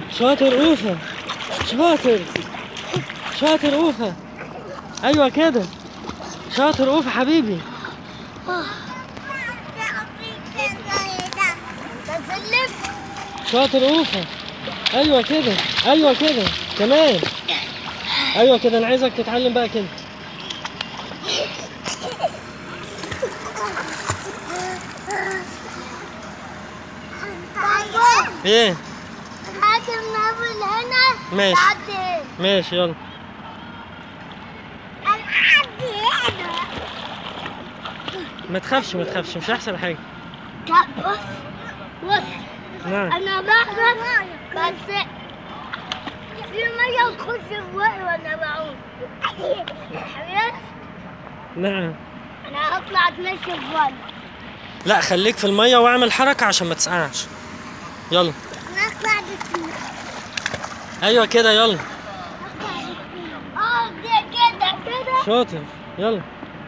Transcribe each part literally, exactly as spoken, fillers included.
شاطر أوفا، شاطر شاطر أوفا. أيوة كده، شاطر أوفا حبيبي. شاطر أوفا. أيوة كده، أيوة كده كمان. أيوة كده، أنا عايزك تتعلم بقى كده. إيه؟ لحد ما أقول هنا. ماشي لحد هنا. ماشي يلا. لحد هنا. ما تخافش ما تخافش، مش هيحصل حاجة. لا بص بص. نعم. أنا بحرم بس في مية تخش في بوقي وأنا بعوم. نعم. أنا هطلع أتمشى في بوقي. لا خليك في المية واعمل حركة عشان ما تسقعش. يلا. أنا هطلع بسين. أيوة كده يلا. اه كده كده. شاطر يلا.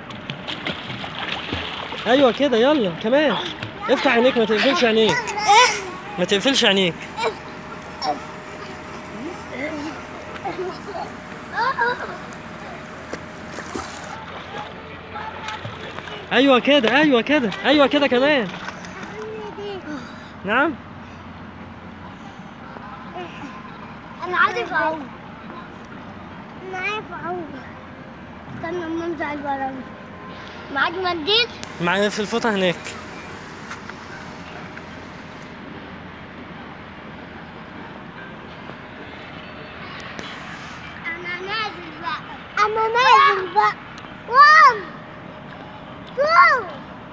أيوة كده يلا كمان. افتح عينيك، ما تقفلش عينيك. ما تقفلش عينيك. أيوة كده أيوة كده أيوة كده كمان. نعم. أنا عارف أعوم. أنا عارف أعوم. استنى أما أنزع البراويز. معاك منديل؟ معايا في الفوطة هناك. أنا نازل بقى. أنا نازل بقى. واو واو.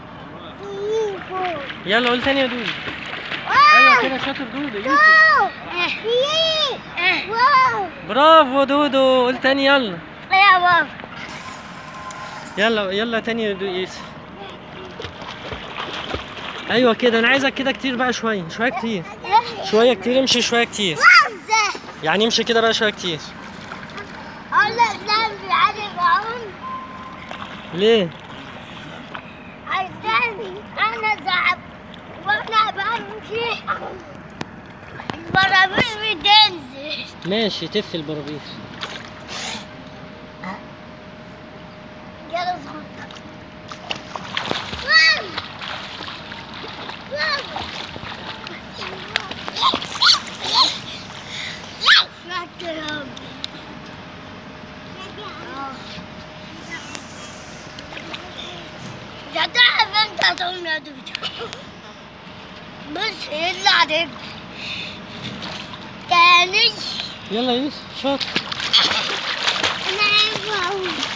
فوق. يلا قول تاني يا دودو. واو. أيوة كده شاطر دودو. يوسف. واو. واو. برافو دودو، قول تاني يلا. يا بابا. يلا يلا تاني يا دودو يوسف. ايوه كده، انا عايزك كده كتير بقى، شويه شويه كتير. شويه كتير، امشي شويه كتير. يعني امشي كده بقى شويه كتير. الله ذنبي عارف اعوم. ليه؟ عشان انا زعب وانا بمشي البراميل بتنزل. ماشي، تف البرابيس. يلا صغير. يا تعرف انت تعوم يا دودو. بص يلا عليك تاني. يلا يا يوسف شاطر. انا عارف اعوم.